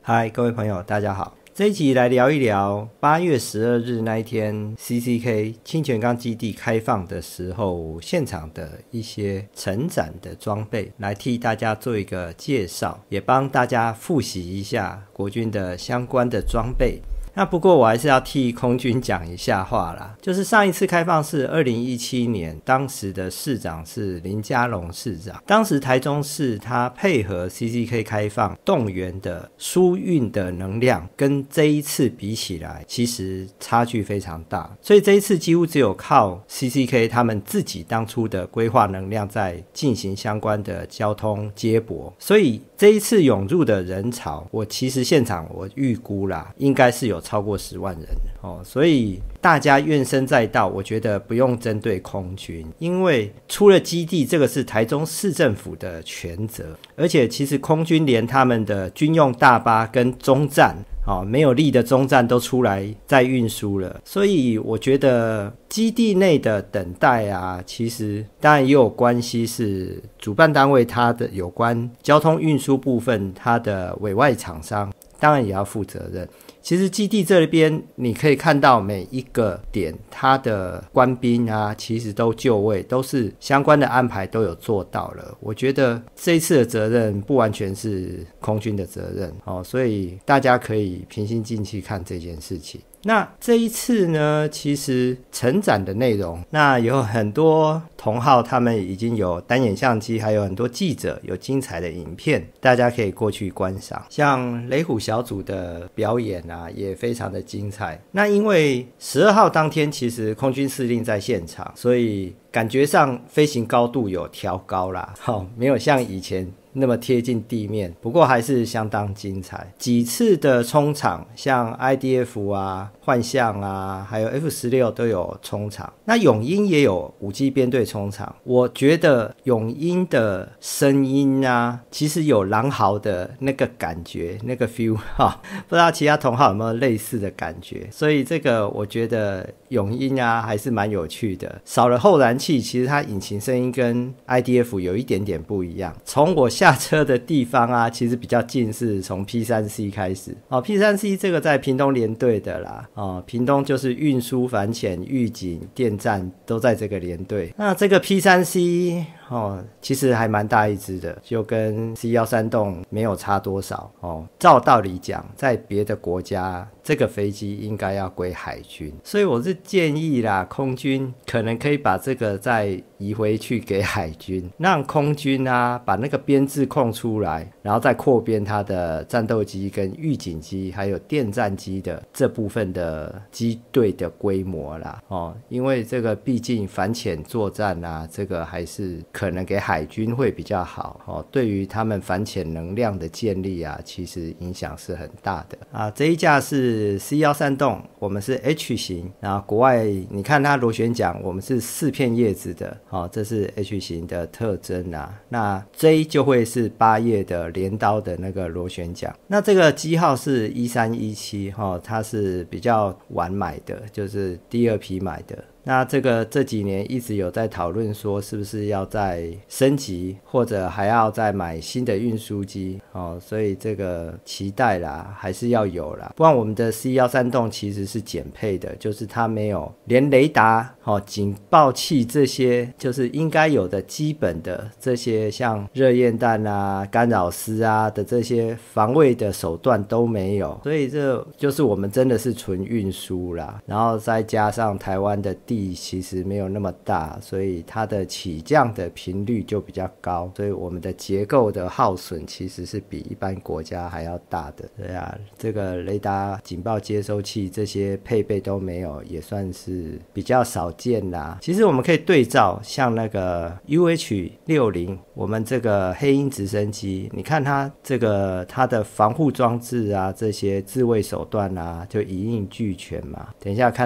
嗨，各位朋友，大家好。这一集来聊一聊8月12日那一天 CCK 清泉岗基地开放的时候，现场的一些成展的装备，来替大家做一个介绍，也帮大家复习一下国军的相关的装备。那不过我还是要替空军讲一下话啦，就是上一次开放是2017年，当时的市长是林佳龙市长，当时台中市他配合 CCK 开放动员的输运的能量跟这一次比起来，其实差距非常大，所以这一次几乎只有靠 CCK 他们自己当初的规划能量在进行相关的交通接驳，所以这一次涌入的人潮，我其实现场我预估啦，应该是有超过10万人所以大家怨声载道，我觉得不用针对空军，因为出了基地，这个是台中市政府的全责，而且其实空军连他们的军用大巴跟中站没有力的中站都出来在运输了，所以我觉得基地内的等待啊，其实当然也有关系，是主办单位它的有关交通运输部分，它的委外厂商当然也要负责任。其实基地这边你可以看到每一个点它的官兵啊，其实都就位，都是相关的安排都有做到了。我觉得这一次的责任不完全是空军的责任所以大家可以平心静气看这件事情。那这一次呢，其实成展的内容，那有很多同好他们已经有单眼相机，还有很多记者有精彩的影片，大家可以过去观赏。像雷虎小组的表演啊，也非常的精彩。那因为12号当天其实空军司令在现场，所以感觉上飞行高度有调高啦，没有像以前那么贴近地面，不过还是相当精彩。几次的冲场，像 IDF 啊、幻象啊，还有 F-16 都有冲场。那永鹰也有武机编队冲场，我觉得永鹰的声音啊，其实有狼嚎的那个感觉，那个 feel 不知道其他同好有没有类似的感觉。所以这个我觉得永鹰啊还是蛮有趣的，少了后燃器，其实它引擎声音跟 IDF 有一点点不一样。从我下车的地方啊，其实比较近，是从 P3C 开始P3C 这个在屏东连队的啦屏东就是运输、反潜、预警、电站都在这个连队。那这个 P3C其实还蛮大一支的，就跟 C13洞没有差多少照道理讲，在别的国家这个飞机应该要归海军，所以我是建议啦，空军可能可以把这个再移回去给海军，让空军啊把那个编制空出来，然后再扩编它的战斗机跟预警机还有电战机的这部分的机队的规模啦因为这个毕竟反潜作战啊，这个还是可能给海军会比较好对于他们反潜能量的建立啊，其实影响是很大的这一架是 C13洞，我们是 H 型，然后国外你看它螺旋桨，我们是4片叶子的这是 H 型的特征那 J 就会是8叶的镰刀的那个螺旋桨。那这个机号是1317它是比较晚买的，就是第2批买的。那这几年一直有在讨论说是不是要再升级，或者还要再买新的运输机所以这个期待啦还是要有啦，不然我们的 C13洞其实是减配的，就是它没有连雷达警报器这些就是应该有的基本的这些像热焰弹啊、干扰丝啊的这些防卫的手段都没有，所以这就是我们真的是纯运输啦，然后再加上台湾的地其实没有那么大，所以它的起降的频率就比较高，所以我们的结构的耗损其实是比一般国家还要大的。对啊，这个雷达警报接收器这些配备都没有，也算是比较少见啦。其实我们可以对照像那个 UH-60 我们这个黑鹰直升机，你看它的防护装置啊，这些自卫手段啊就一应俱全嘛。等一下看到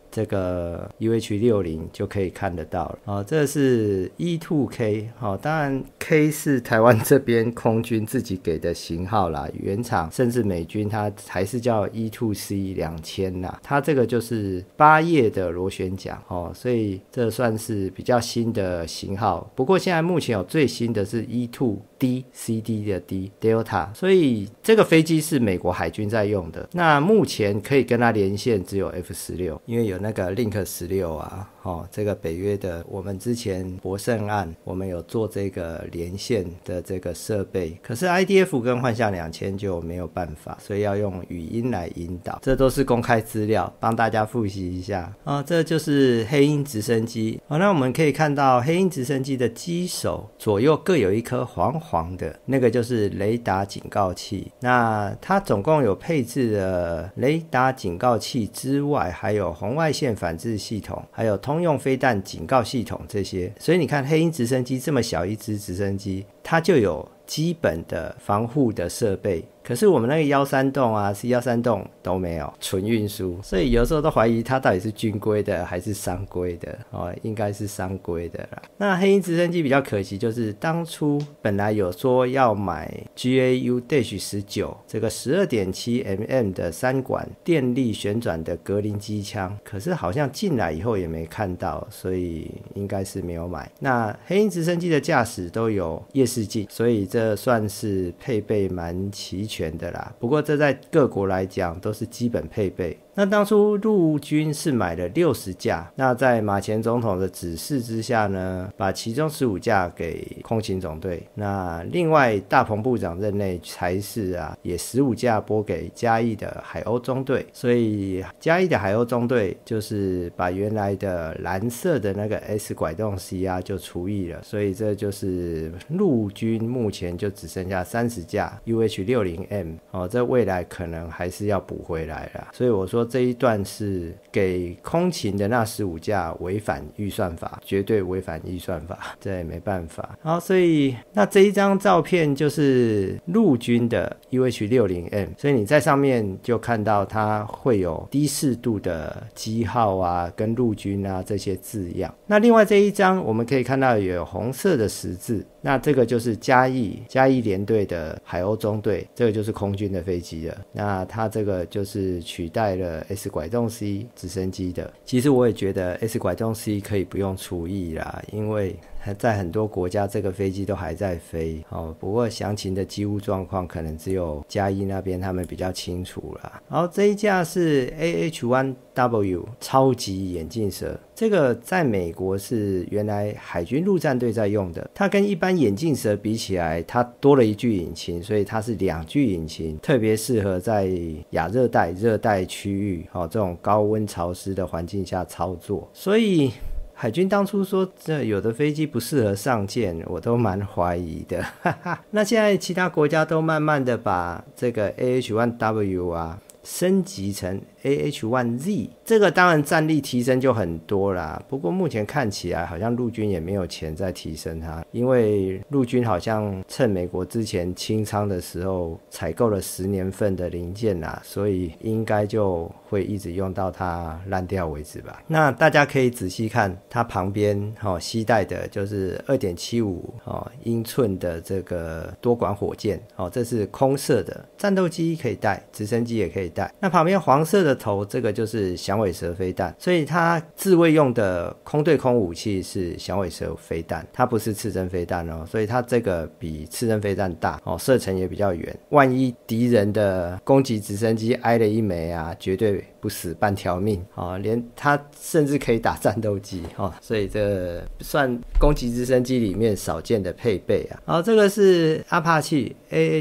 这个 UH-60就可以看得到了。这是 E2K，当然 K 是台湾这边空军自己给的型号啦，原厂甚至美军它还是叫 E2C 2000啦，它这个就是8叶的螺旋桨，所以这算是比较新的型号。不过现在目前有最新的是 E2D CD 的 D Delta， 所以这个飞机是美国海军在用的。那目前可以跟它连线只有 F16， 因为有那个 Link 16啊，这个北约的，我们之前博胜案我们有做这个连线的这个设备，可是 IDF 跟幻象2000就没有办法，所以要用语音来引导。这都是公开资料，帮大家复习一下。这就是黑鹰直升机。那我们可以看到黑鹰直升机的机首左右各有一颗黄黄的，那个就是雷达警告器。那它总共有配置了雷达警告器之外，还有红外线反制系统，还有通用飞弹警告系统这些。所以你看黑鹰直升机这么小一支直升机，它就有基本的防护的设备，可是我们那个113洞啊 C113洞都没有，纯运输，所以有时候都怀疑它到底是军规的还是商规的，应该是商规的啦。那黑鹰直升机比较可惜，就是当初本来有说要买 GAU-19 这个 12.7mm 的3管电力旋转的格林机枪，可是好像进来以后也没看到，所以应该是没有买。那黑鹰直升机的驾驶都有夜视镜，所以这算是配备蛮齐全的啦，不过这在各国来讲都是基本配备。那当初陆军是买了60架，那在马前总统的指示之下呢，把其中15架给空勤总队，那另外大鹏部长任内才是啊，也15架拨给嘉义的海鸥中队，所以嘉义的海鸥中队就是把原来的蓝色的那个 S 拐动 C 啊就除役了，所以这就是陆军目前就只剩下30架 UH-60M， 这未来可能还是要补回来啦。所以我说这一段是给空勤的那15架违反预算法，绝对违反预算法，这也没办法。好，所以那这一张照片就是陆军的 UH-60M， 所以你在上面就看到它会有低适度的机号啊跟陆军啊这些字样。那另外这一张我们可以看到有红色的十字，那这个就是嘉义联队的海鸥中队，这个就是空军的飞机了。那它这个就是取代了 S 拐动 C 直升机的。其实我也觉得 S 拐动 C 可以不用除役啦，因为在很多国家这个飞机都还在飞，不过详情的机务状况可能只有嘉义那边他们比较清楚啦。然后这一架是 AH-1W 超级眼镜蛇，这个在美国是原来海军陆战队在用的，它跟一般眼镜蛇比起来，它多了一具引擎，所以它是2具引擎，特别适合在亚热带、热带区域这种高温潮湿的环境下操作。所以海军当初说这有的飞机不适合上舰，我都蛮怀疑的那现在其他国家都慢慢的把这个 AH-1W 啊升级成 AH-1Z， 这个当然战力提升就很多啦，不过目前看起来好像陆军也没有钱再提升它，因为陆军好像趁美国之前清仓的时候采购了10年份的零件啦，所以应该就会一直用到它烂掉为止吧。那大家可以仔细看它旁边携带的就是 2.75 英寸的这个多管火箭，这是空射的，战斗机可以带，直升机也可以带。那旁边黄色的头，这个就是响尾蛇飞弹，所以它自卫用的空对空武器是响尾蛇飞弹，它不是刺针飞弹所以它这个比刺针飞弹大射程也比较远，万一敌人的攻击直升机挨了一枚啊，绝对不死半条命连它甚至可以打战斗机所以这算攻击直升机里面少见的配备啊。这个是阿帕奇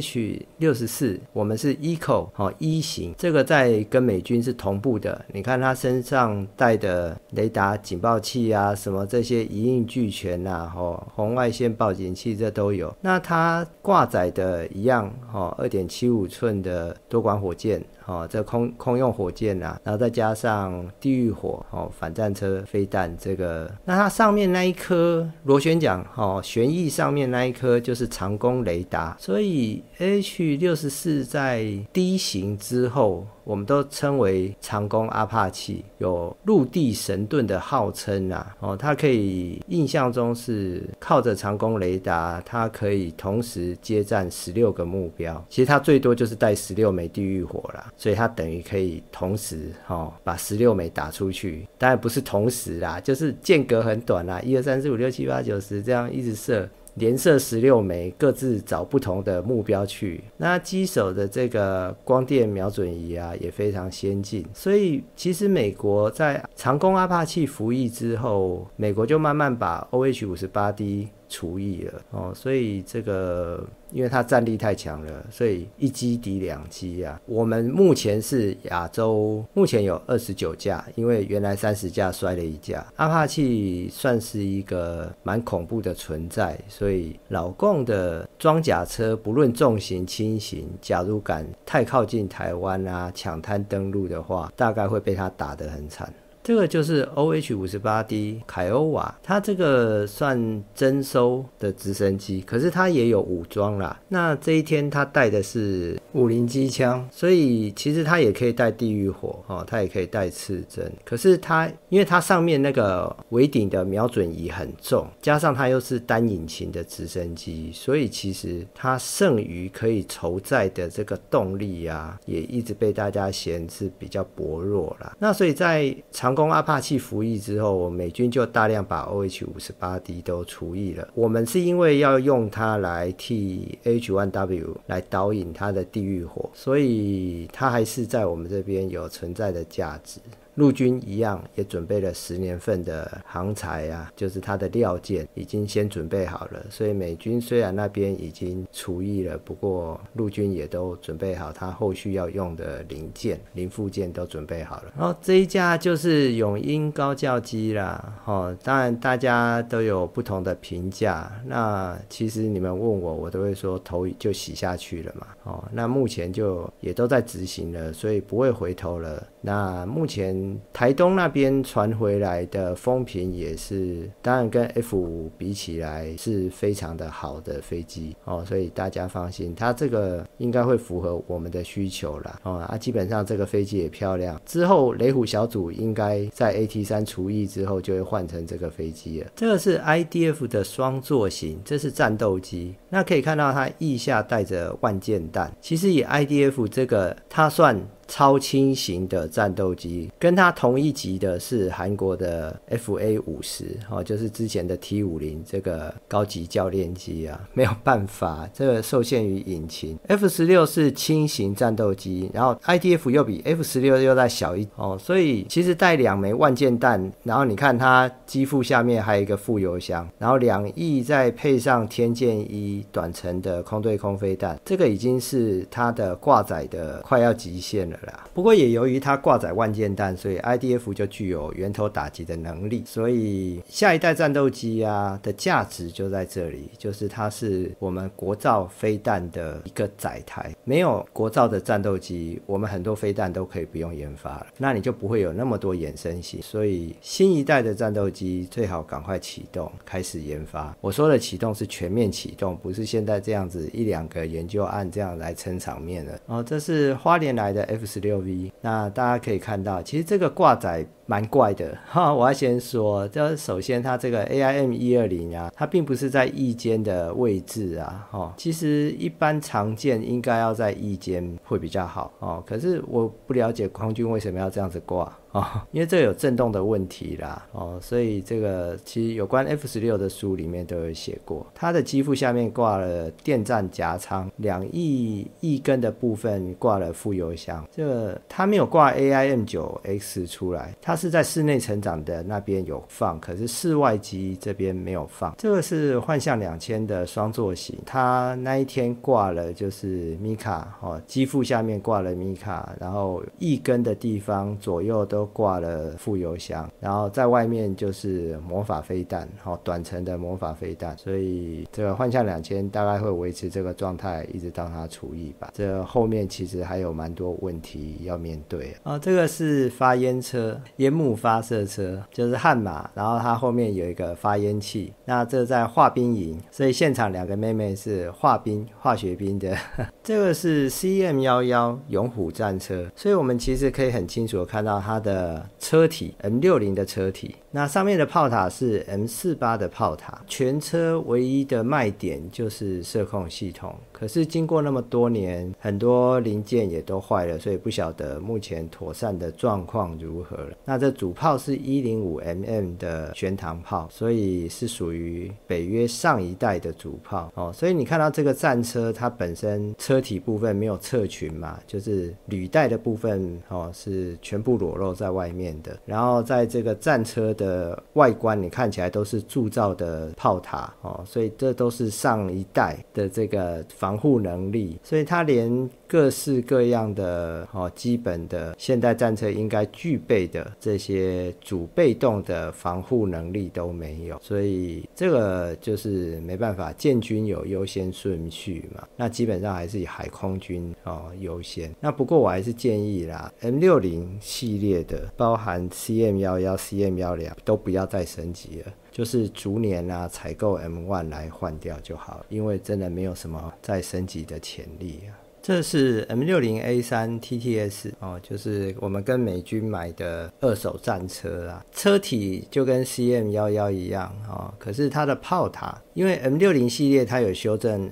AH-64， 我们是 Eco 一型，这个在跟美军是同步的。你看它身上带的雷达警报器啊，什么这些一应俱全啊，红外线报警器这都有。那它挂载的一样2.75寸的多管火箭这空用火箭啊，然后再加上地狱火反战车飞弹，这个那它上面那一颗螺旋桨旋翼上面那一颗就是长弓雷达，所以 AH-64 在低型之后我们都称为长弓阿帕契，有陆地神盾的号称啊。它可以印象中是靠着长弓雷达，它可以同时接战16个目标。其实它最多就是带16枚地狱火啦，所以它等于可以同时把16枚打出去。当然不是同时啦，就是间隔很短啦，1、2、3、4、5、6、7、8、9、10这样一直射。连射16枚，各自找不同的目标去。那机手的这个光电瞄准仪啊，也非常先进。所以其实美国在长弓阿帕契服役之后，美国就慢慢把 OH-58D 除役了所以这个因为它战力太强了，所以一机抵2机啊。我们目前是亚洲目前有29架，因为原来30架摔了1架。阿帕契算是一个蛮恐怖的存在，所以老共的装甲车不论重型轻型，假如敢太靠近台湾啊，抢滩登陆的话，大概会被他打得很惨。这个就是 OH-58D 凯欧瓦，它这个算征收的直升机，可是它也有武装啦。那这一天它带的是50机枪，所以其实它也可以带地狱火它也可以带刺针。可是它因为它上面那个尾顶的瞄准仪很重，加上它又是单引擎的直升机，所以其实它剩余可以筹载的这个动力啊，也一直被大家嫌是比较薄弱啦。那所以在长弓阿帕契服役之后，美军就大量把 OH-58D 都除役了。我们是因为要用它来替 H-1W 来导引它的地狱火，所以它还是在我们这边有存在的价值。陆军一样也准备了10年份的航材啊，就是它的料件已经先准备好了。所以美军虽然那边已经除役了，不过陆军也都准备好它后续要用的零件、零附件都准备好了。然后这一架就是永鹰高教机啦，当然大家都有不同的评价。那其实你们问我，我都会说头就洗下去了嘛。那目前就也都在执行了，所以不会回头了。那目前台东那边传回来的风评也是，当然跟 F5 比起来是非常的好的飞机所以大家放心，它这个应该会符合我们的需求啦基本上这个飞机也漂亮。之后雷虎小组应该在 AT3 除役之后就会换成这个飞机了。这个是 IDF 的双座型，这是战斗机。那可以看到它翼下带着万箭弹，其实以 IDF 这个它算超轻型的战斗机，跟它同一级的是韩国的 FA-50就是之前的 T-50 这个高级教练机啊，没有办法，这个受限于引擎。F-16 是轻型战斗机，然后 IDF 又比 F-16 又再小一所以其实带2枚万箭弹，然后你看它机腹下面还有一个副油箱，然后2翼再配上天剑1短程的空对空飞弹，这个已经是它的挂载的快要极限了。不过也由于它挂载万箭弹，所以 IDF 就具有源头打击的能力，所以下一代战斗机啊的价值就在这里，就是它是我们国造飞弹的一个载台。没有国造的战斗机，我们很多飞弹都可以不用研发了，那你就不会有那么多衍生性。所以新一代的战斗机最好赶快启动，开始研发。我说的启动是全面启动，不是现在这样子1-2个研究案这样来撑场面了这是花莲来的 F-16V。那大家可以看到，其实这个挂载蛮怪的我要先说，这首先它这个 AIM-120啊，它并不是在翼尖的位置啊其实一般常见应该要在翼尖会比较好可是我不了解空军为什么要这样子挂因为这个有震动的问题啦所以这个其实有关 F-16 的书里面都有写过，它的机腹下面挂了电站夹舱，2翼根的部分挂了副油箱，这个它没有挂 AIM-9X 出来，它是在室内成长的那边有放，可是室外机这边没有放。这个是幻象2000的双座型，它那一天挂了就是米卡机腹下面挂了米卡，然后翼根的地方左右都挂了副油箱，然后在外面就是魔法飞弹短程的魔法飞弹，所以这个幻象2000大概会维持这个状态一直到它除役吧。这后面其实还有蛮多问题要面对这个是发烟车，烟幕发射车，就是悍马，然后它后面有一个发烟器。那这在化兵营，所以现场2个妹妹是化学兵的这个是 CM11 勇虎战车，所以我们其实可以很清楚的看到它的车体 M60 的车体，那上面的炮塔是 M48 的炮塔。全车唯一的卖点就是射控系统，可是经过那么多年，很多零件也都坏了，所以不晓得目前妥善的状况如何了。那这主炮是 105mm 的悬膛炮，所以是属于北约上一代的主炮所以你看到这个战车，它本身车体部分没有侧裙嘛，就是履带的部分是全部裸露在外面的，然后在这个战车的外观你看起来都是铸造的炮塔所以这都是上一代的这个防护能力，所以它连各式各样的基本的现代战车应该具备的这些主被动的防护能力都没有，所以这个就是没办法，建军有优先顺序嘛，那基本上还是以海空军优先。那不过我还是建议啦， M60 系列的包含 CM11、CM12 都不要再升级了，就是逐年采购 M1 来换掉就好，因为真的没有什么再升级的潜力这是 M60A3 TTS 就是我们跟美军买的二手战车啦，车体就跟 CM11 一样可是它的炮塔，因为 M60 系列它有修正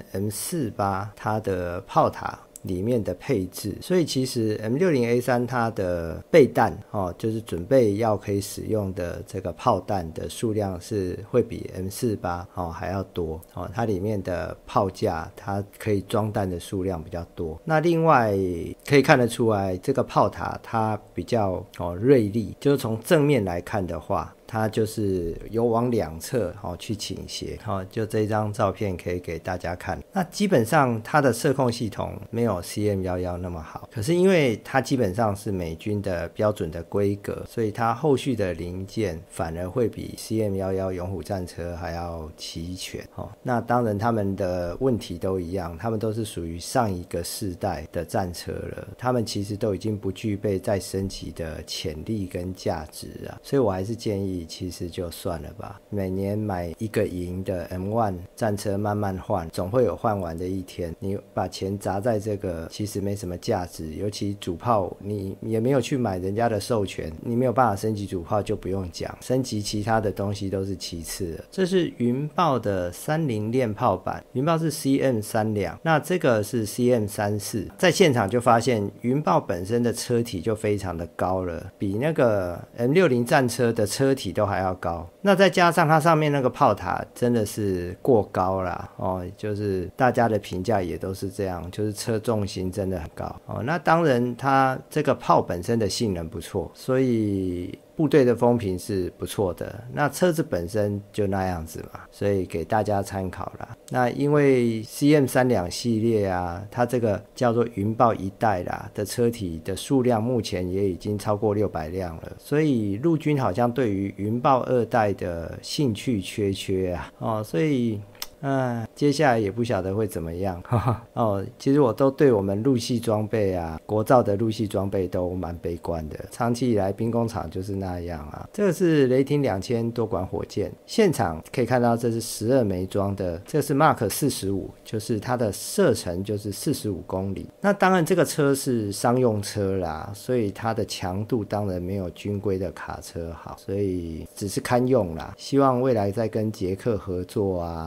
M48 它的炮塔里面的配置，所以其实 M60A3 它的备弹就是准备要可以使用的这个炮弹的数量是会比 M48 还要多它里面的炮架它可以装弹的数量比较多。那另外可以看得出来，这个炮塔它比较锐利，就是从正面来看的话，它就是有往两侧去倾斜就这张照片可以给大家看。那基本上它的射控系统没有 CM11 那么好，可是因为它基本上是美军的标准的规格，所以它后续的零件反而会比 CM11 勇虎战车还要齐全那当然他们的问题都一样，他们都是属于上一个世代的战车了，他们其实都已经不具备再升级的潜力跟价值所以我还是建议其实就算了吧，每年买一个营的 M1 战车慢慢换，总会有换完的一天，你把钱砸在这个其实没什么价值，尤其主炮你也没有去买人家的授权，你没有办法升级主炮就不用讲，升级其他的东西都是其次的。这是云豹的30链炮版，云豹是 CM32， 那这个是 CM34， 在现场就发现云豹本身的车体就非常的高了，比那个 M60 战车的车体都还要高，那再加上它上面那个炮塔真的是过高啦就是大家的评价也都是这样，就是车重心真的很高那当然它这个炮本身的性能不错，所以部队的风评是不错的，那车子本身就那样子嘛，所以给大家参考啦。那因为 CM32 系列它这个叫做云豹一代啦的车体的数量目前也已经超过600辆了，所以陆军好像对于云豹2代的兴趣缺所以接下来也不晓得会怎么样其实我都对我们陆系装备国造的陆系装备都蛮悲观的，长期以来兵工厂就是那样这个是雷霆2000多管火箭，现场可以看到这是12枚装的，这是 Mark 45，就是它的射程就是45公里。那当然这个车是商用车啦，所以它的强度当然没有军规的卡车好，所以只是堪用啦，希望未来再跟捷克合作我们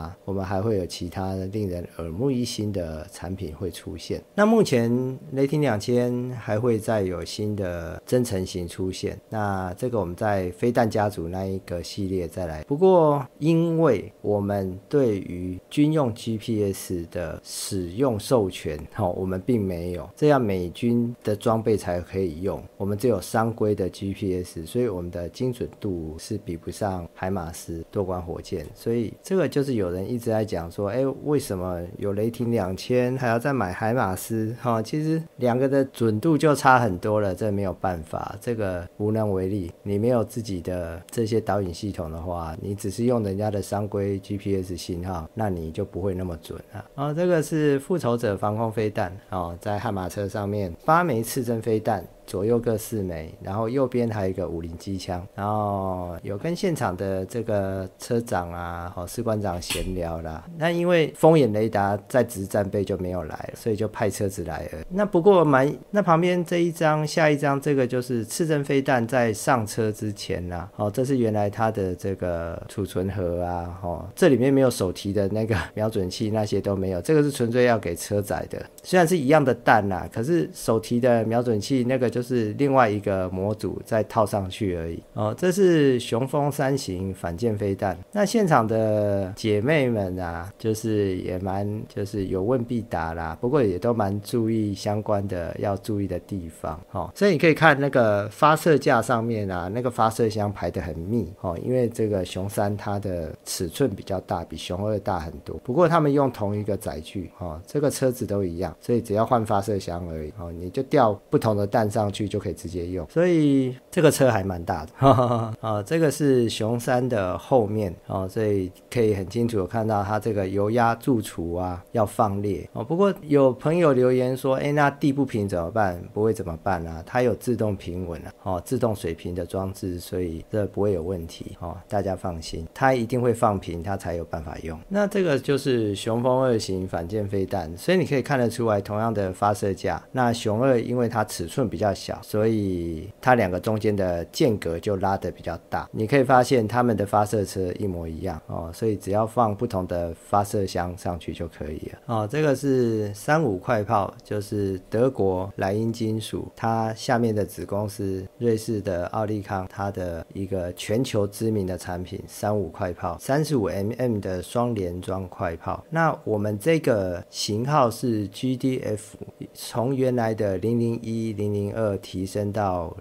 还会有其他令人耳目一新的产品会出现。那目前雷霆2000还会再有新的增程型出现，那这个我们在飞弹家族那一个系列再来。不过因为我们对于军用 GPS 的使用授权我们并没有，这样美军的装备才可以用，我们只有商规的 GPS， 所以我们的精准度是比不上海马斯多管火箭。所以这个就是有人一直在讲说为什么有雷霆2000还要再买海马斯其实两个的准度就差很多了，这没有办法，这个无能为力。你没有自己的这些导引系统的话，你只是用人家的商规 GPS 信号，那你就不会那么准这个是复仇者防空飞弹在悍马车上面8枚刺针飞弹，左右各4枚，然后右边还有一个50机枪，然后有跟现场的这个车长士官长闲聊啦。那因为风眼雷达在直战备就没有来了，所以就派车子来了。那不过那旁边这一张下一张这个就是刺针飞弹在上车之前啦这是原来它的这个储存盒这里面没有手提的那个瞄准器，那些都没有，这个是纯粹要给车载的，虽然是一样的弹啦，可是手提的瞄准器那个就是另外一个模组再套上去而已这是雄风3型反舰飞弹。那现场的姐妹们就是也蛮就是有问必答啦，不过也都蛮注意相关的要注意的地方所以你可以看那个发射架上面那个发射箱排得很密因为这个雄3它的尺寸比较大，比雄2大很多，不过他们用同一个载具这个车子都一样，所以只要换发射箱而已你就调不同的弹上去就可以直接用，所以这个车还蛮大的这个是雄3的后面所以可以很清楚看到它这个油压注除要放列不过有朋友留言说那地不平怎么办？不会怎么办它有自动平稳自动水平的装置，所以这不会有问题大家放心，它一定会放平，它才有办法用。那这个就是雄风2型反舰飞弹，所以你可以看得出来同样的发射架，那雄2因为它尺寸比较小，所以它两个中间的间隔就拉得比较大。你可以发现他们的发射车一模一样所以只要放不同的发射箱上去就可以了这个是35快炮，就是德国莱茵金属它下面的子公司瑞士的奥利康，它的一个全球知名的产品35快炮，35mm 的双联装快炮。那我们这个型号是 GDF， 从原来的001、002提升到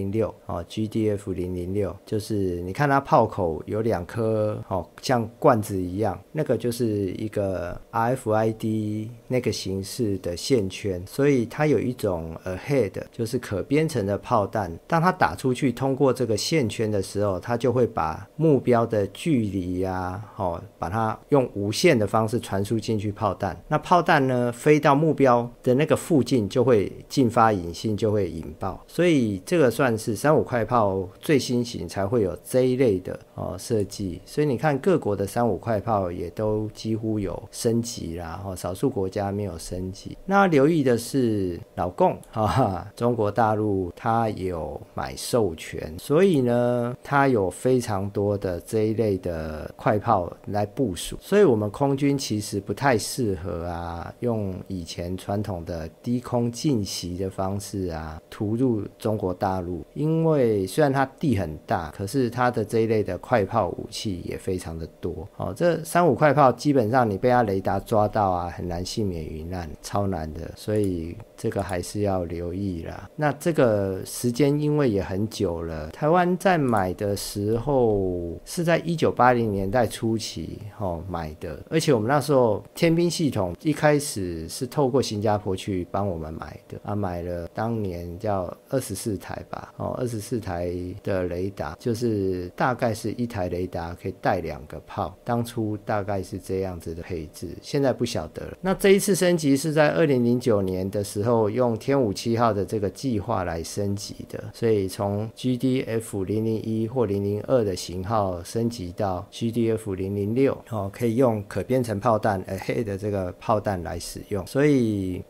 006GDF 006，就是你看它炮口有2颗像罐子一样，那个就是一个 RFID 那个形式的线圈，所以它有一种 ahead 就是可编程的炮弹，当它打出去通过这个线圈的时候，它就会把目标的距离把它用无线的方式传输进去炮弹，那炮弹呢飞到目标的那个附近就会进发引信，就会引爆，所以这个算是35快炮最新型才会有这一类的设计。所以你看各国的35快炮也都几乎有升级啦少数国家没有升级。那留意的是老共中国大陆它有买授权，所以呢它有非常多的这一类的快炮来部署，所以我们空军其实不太适合用以前传统的低空进袭的方式突入中国大陆，因为虽然它地很大，可是它的这一类的快炮武器也非常的多这35快炮基本上你被它雷达抓到很难幸免于难，超难的，所以这个还是要留意啦。那这个时间因为也很久了，台湾在买的时候是在1980年代初期买的，而且我们那时候天兵系统一开始是透过新加坡去帮我们买的买了当年叫24台吧24台的雷达，就是大概是一台雷达可以带2个炮，当初大概是这样子的配置，现在不晓得了。那这一次升级是在2009年的时候用天武7号的这个计划来升级的，所以从 GDF 001或002的型号升级到 GDF 006可以用可编程炮弹 ahead 的这个炮弹来使用，所以觉得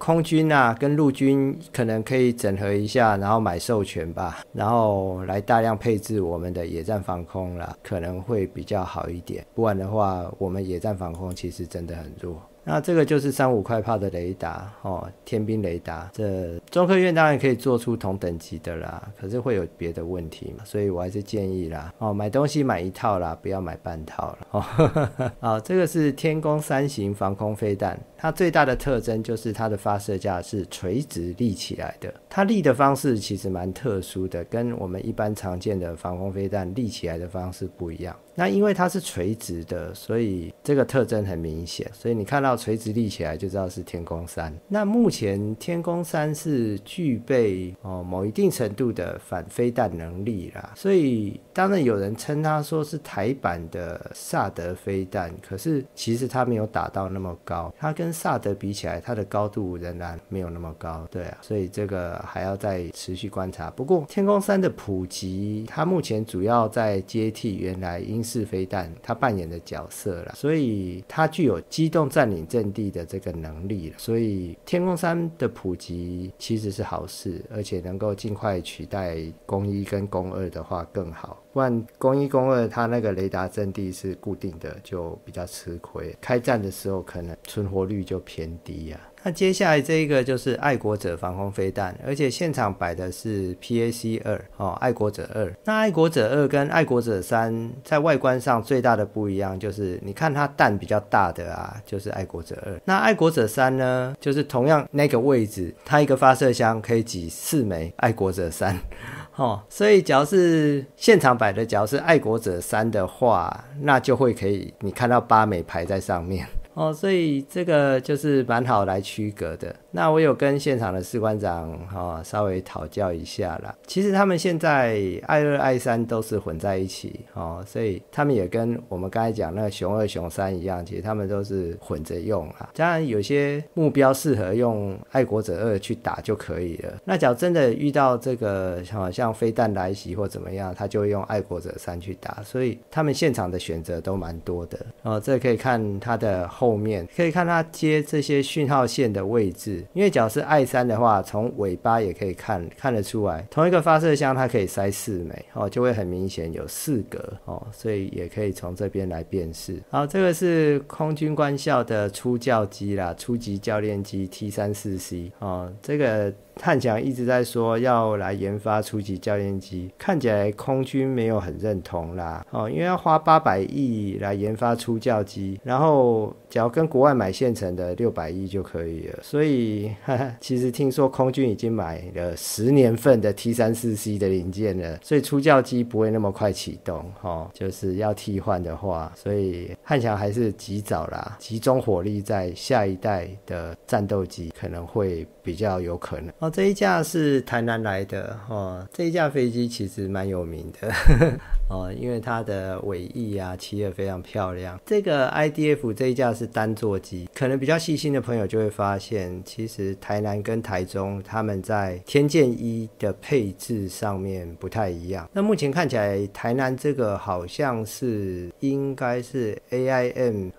空军啊跟陆军可能可以整合一下，然后买授权吧，然后来大量配置我们的野战防空啦，可能会比较好一点。不然的话，我们野战防空其实真的很弱。那这个就是35快炮的雷达天兵雷达，这中科院当然可以做出同等级的啦，可是会有别的问题嘛，所以我还是建议啦买东西买一套啦，不要买半套啦这个是天弓3型防空飞弹，它最大的特征就是它的发射架是垂直立起来的，它立的方式其实蛮特殊的，跟我们一般常见的防空飞弹立起来的方式不一样。那因为它是垂直的，所以这个特征很明显，所以你看到垂直立起来就知道是天弓3。那目前天弓3是具备某一定程度的反飞弹能力啦，所以当然有人称它说是台版的萨德飞弹，可是其实它没有打到那么高，它跟萨德比起来，它的高度仍然没有那么高，对啊，所以这个还要再持续观察。不过天弓3的普及，它目前主要在接替原来英式飞弹它扮演的角色啦，所以它具有机动占领阵地的这个能力啦，所以天弓3的普及其实是好事，而且能够尽快取代弓1跟弓2的话更好，不然弓1弓2它那个雷达阵地是固定的，就比较吃亏，开战的时候可能存活率就偏低啊。那接下来这一个就是爱国者防空飞弹，而且现场摆的是 PAC-2爱国者2。那爱国者2跟爱国者3在外观上最大的不一样就是你看它弹比较大的啊，就是爱国者2。那爱国者3呢，就是同样那个位置，它一个发射箱可以挤4枚爱国者3所以假如是现场摆的，假如是爱国者3的话，那就会可以你看到8枚排在上面所以这个就是蛮好来区隔的。那我有跟现场的士官长稍微讨教一下啦，其实他们现在爱2爱3都是混在一起所以他们也跟我们刚才讲那个熊2熊3一样，其实他们都是混着用啦。当然有些目标适合用爱国者2去打就可以了，那假如真的遇到这个像飞弹来袭或怎么样，他就会用爱国者3去打，所以他们现场的选择都蛮多的这可以看它的后面，可以看它接这些讯号线的位置，因为假如是爱3的话，从尾巴也可以看得出来，同一个发射箱它可以塞4枚就会很明显有4格所以也可以从这边来辨识。好，这个是空军官校的初教机啦，初级教练机 T34C 这个汉翔一直在说要来研发初级教练机，看起来空军没有很认同啦因为要花800亿来研发初教机，然后只要跟国外买现成的600亿就可以了，所以其实听说空军已经买了10年份的 T34C 的零件了，所以初教机不会那么快启动就是要替换的话，所以汉翔还是及早啦，集中火力在下一代的战斗机可能会比较有可能这一架是台南来的这一架飞机其实蛮有名的因为它的尾翼啊漆得非常漂亮。这个 IDF 这一架是单座机，可能比较细心的朋友就会发现，其实台南跟台中他们在天剑1的配置上面不太一样。那目前看起来台南这个好像是应该是 AIM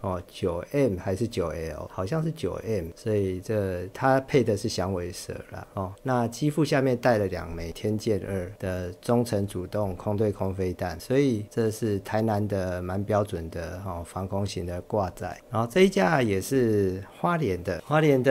9M 还是 9L， 好像是 9M， 所以它配的是响尾蛇啦那机腹下面带了2枚天剑2的中程主动空对空飞弹，所以这是台南的蛮标准的防空型的挂载。然后这一架也是花莲的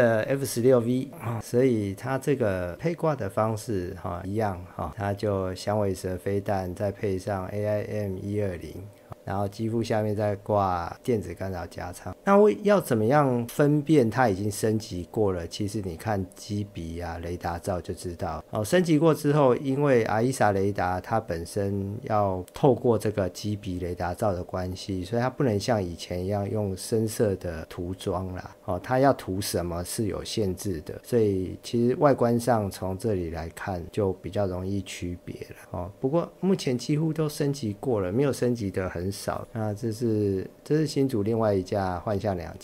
F16V 所以它这个配挂的方式一样它就响尾蛇飞弹再配上 AIM 120，然后机腹下面再挂电子干扰加仓。那要怎么样分辨它已经升级过了？其实你看机鼻啊雷达照就知道升级过之后，因为 AESA 雷达它本身要透过这个机鼻雷达照的关系，所以它不能像以前一样用深色的涂装啦它要涂什么是有限制的，所以其实外观上从这里来看就比较容易区别了不过目前几乎都升级过了，没有升级的很少。那这是新竹另外一架幻象2000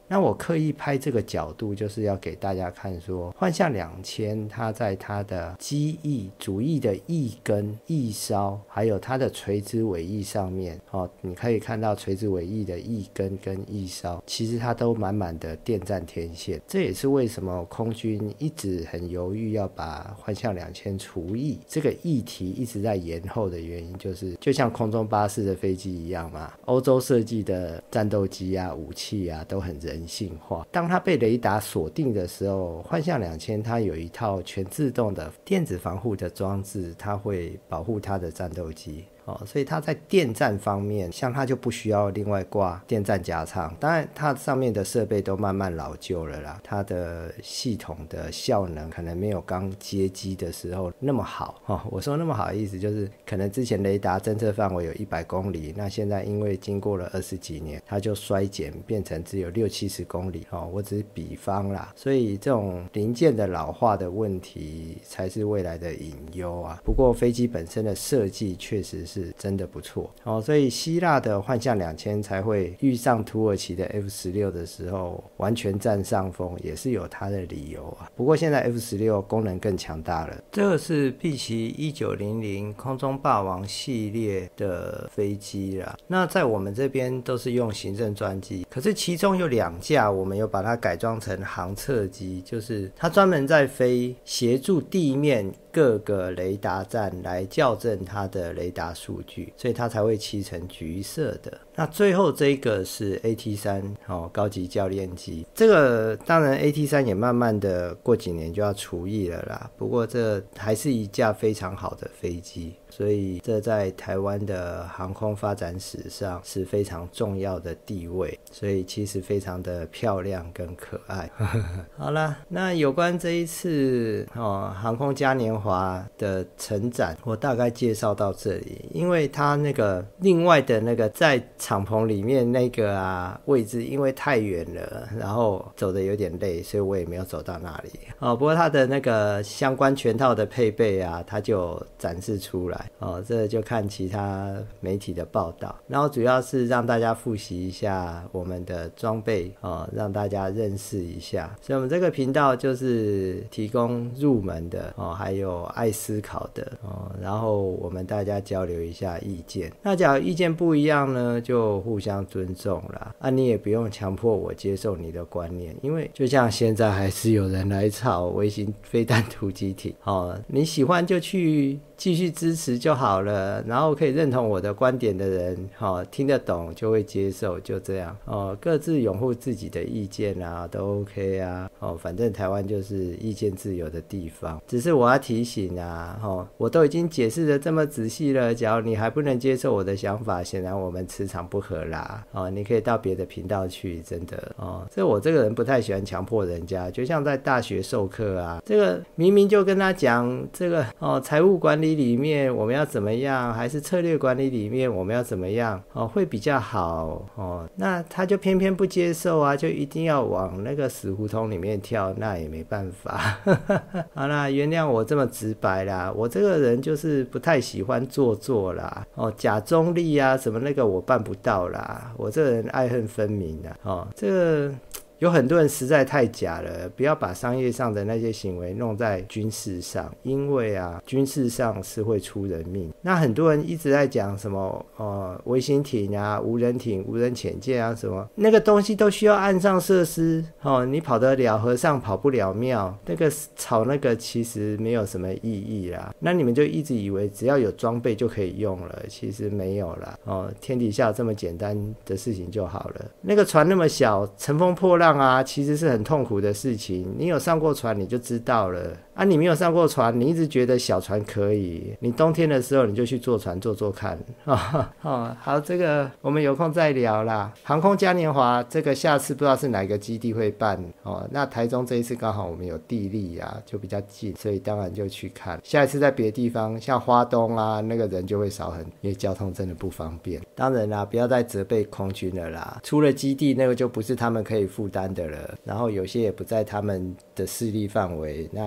那我刻意拍这个角度就是要给大家看说，幻象2000它在它的机翼主翼的翼根、翼梢还有它的垂直尾翼上面你可以看到垂直尾翼的翼根跟翼梢其实它都满满的电站天线，这也是为什么空军一直很犹豫要把幻象2000除役这个议题一直在延后的原因，就是就像空中巴士的飞机一样嘛，欧洲设计的战斗机啊武器啊都很人性化，当它被雷达锁定的时候，幻象2000它有一套全自动的电子防护的装置，它会保护它的战斗机所以它在电站方面，像它就不需要另外挂电站加仓，当然它上面的设备都慢慢老旧了啦，它的系统的效能可能没有刚接机的时候那么好我说那么好的意思就是可能之前雷达侦测范围有100公里，那现在因为经过了20几年，它就衰减变成只有60-70公里我只是比方啦，所以这种零件的老化的问题才是未来的隐忧啊。不过飞机本身的设计确实是真的不错所以希腊的幻象2000才会遇上土耳其的 F-16的时候完全占上风，也是有它的理由啊。不过现在 F-16功能更强大了，这个是碧奇1900空中霸王系列的飞机啦，那在我们这边都是用行政专机，可是其中有2架我们有把它改装成航测机，就是它专门在飞协助地面各个雷达站来校正它的雷达数据，所以它才会漆成橘色的。那最后这个是 AT3 高级教练机，这个当然 AT3 也慢慢的过几年就要除役了啦，不过这还是一架非常好的飞机，所以这在台湾的航空发展史上是非常重要的地位，所以其实非常的漂亮跟可爱好啦，那有关这一次航空嘉年华的成展我大概介绍到这里，因为它那个另外的那个在敞篷里面那个位置因为太远了，然后走得有点累，所以我也没有走到那里不过它的那个相关全套的配备它就展示出来这就看其他媒体的报道，然后主要是让大家复习一下我们的装备让大家认识一下，所以我们这个频道就是提供入门的还有爱思考的然后我们大家交流一下意见，那假如意见不一样呢就互相尊重啦你也不用强迫我接受你的观念，因为就像现在还是有人来炒微型飞弹突击艇你喜欢就去继续支持就好了，然后可以认同我的观点的人听得懂就会接受，就这样各自拥护自己的意见都 OK 反正台湾就是意见自由的地方，只是我要提醒我都已经解释得这么仔细了，假如你还不能接受我的想法，显然我们磁场不合啦你可以到别的频道去，真的这我这个人不太喜欢强迫人家，就像在大学授课这个明明就跟他讲这个财务管理里面我们要怎么样，还是策略管理里面我们要怎么样会比较好那他就偏偏不接受就一定要往那个死胡同里面跳，那也没办法好啦，原谅我这么直白啦，我这个人就是不太喜欢做作啦假中立什么那个我办不到啦，我这个人爱恨分明啦这个有很多人实在太假了，不要把商业上的那些行为弄在军事上，因为军事上是会出人命。那很多人一直在讲什么微型艇无人艇、无人潜舰什么那个东西都需要岸上设施你跑得了和尚跑不了庙，那个吵那个其实没有什么意义啦。那你们就一直以为只要有装备就可以用了，其实没有啦天底下有这么简单的事情就好了。那个船那么小，乘风破浪其实是很痛苦的事情，你有上过船你就知道了你没有上过船，你一直觉得小船可以，你冬天的时候你就去坐船坐坐看好，这个我们有空再聊啦。航空嘉年华这个下次不知道是哪个基地会办那台中这一次刚好我们有地利就比较近，所以当然就去看。下一次在别的地方像花东那个人就会少很，因为交通真的不方便。当然啦，不要再责备空军了啦，出了基地那个就不是他们可以负担的了，然后有些也不在他们的势力范围，那也太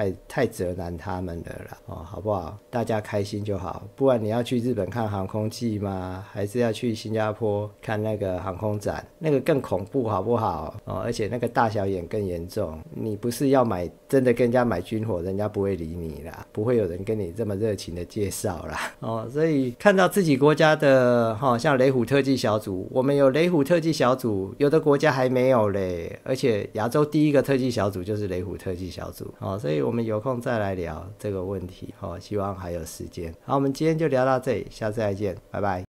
太责难他们了啦，好不好？大家开心就好，不然你要去日本看航空季吗？还是要去新加坡看那个航空展？那个更恐怖好不好？而且那个大小眼更严重，你不是要买真的跟人家买军火，人家不会理你啦，不会有人跟你这么热情的介绍啦。所以看到自己国家的像雷虎特技小组，我们有雷虎特技小组，有的国家还没有嘞，而且亚洲第一个特技小组就是雷虎特技小组。所以我们有空再来聊这个问题，希望还有时间。好，我们今天就聊到这里，下次再见，拜拜。